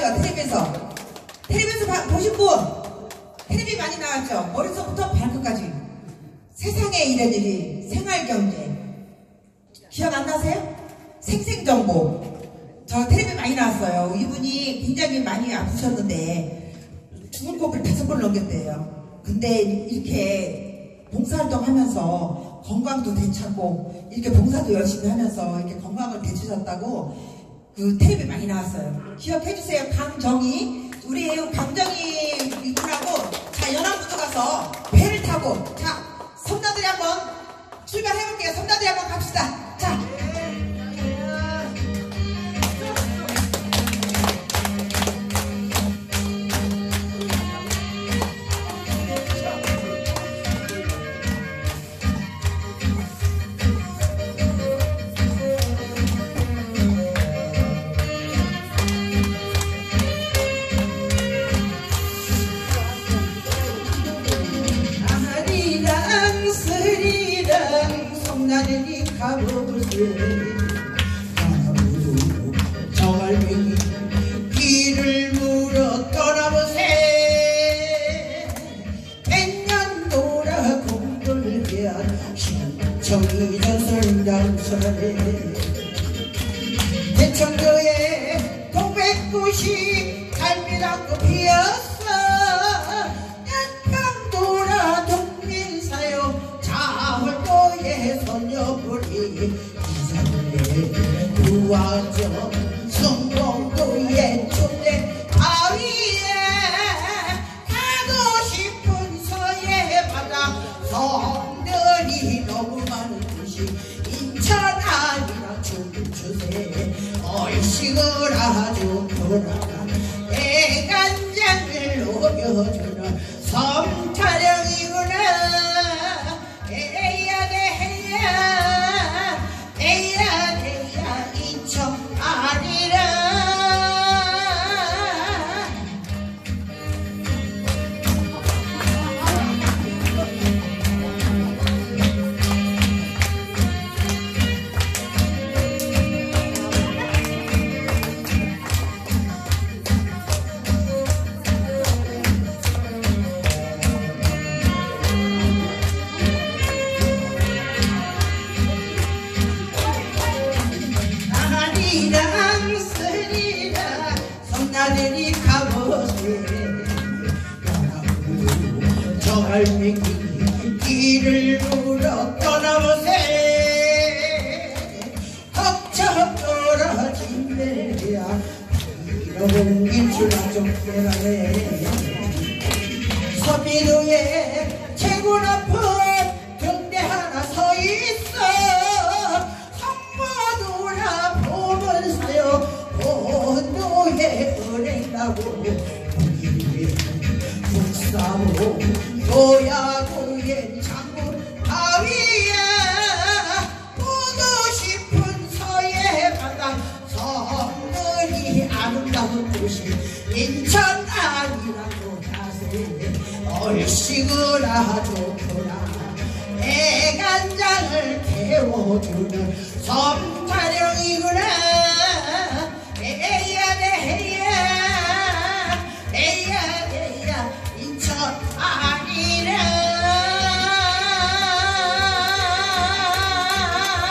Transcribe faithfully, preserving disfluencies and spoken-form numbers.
봤어요. 텔레비에서. 텔레비에서 봐, 보신 분? 텔레비 많이 나왔죠? 머릿속부터 발끝까지. 세상에 이런 일이 생활경제. 기억 안 나세요? 생생정보. 저 텔레비 많이 나왔어요. 이분이 굉장히 많이 아프셨는데 죽을 곡을 다섯 번 넘겼대요. 근데 이렇게 봉사활동 하면서 건강도 되찾고 이렇게 봉사도 열심히 하면서 이렇게 건강을 되찾았다고 그 텔레비 많이 나왔어요. 기억해주세요. 강정희. 우리 강정희 이분하고 자 연안부도 가서 배를 타고 자 섬나들이 한번 출발해볼게요. 섬나들이 한번 갑시다. 자. 나들이 가보세 정갈매기 길을 물어 떠나보세 백년 돌아 공돌개한 신청이 전설장설에 대청교에 동백꽃이 갈미랑고 피었어 한강 돌아 동민사요 자월도에 소녀불이 기사에 구화정 성공도에 촌내 바위에 가고 싶은 서해 바다 성들이 너무 많은 곳이 인천 아니라 중주세 얼씨을 아주 돌아가 애간장을 녹여주는 섬타령이구나 에야 대야 에야 대야 인천 아니라 나들이 가보세 정갈매기 길을 물어 떠나보세 덕쳐 떨어진 데야 이러고 인출랑 좀 빼라네 서비도에 최고 높은 경대 하나 서 있어 성모도라 보면서요 본도에 은행나고 우리의 북사모 도야도에 장군 바위야 보고 싶은 서해 바다 성들이 아름다운 곳이 인천 아니라고 하세 얼씨구나 좋구나 애간장을 태워주는 섬타령이구나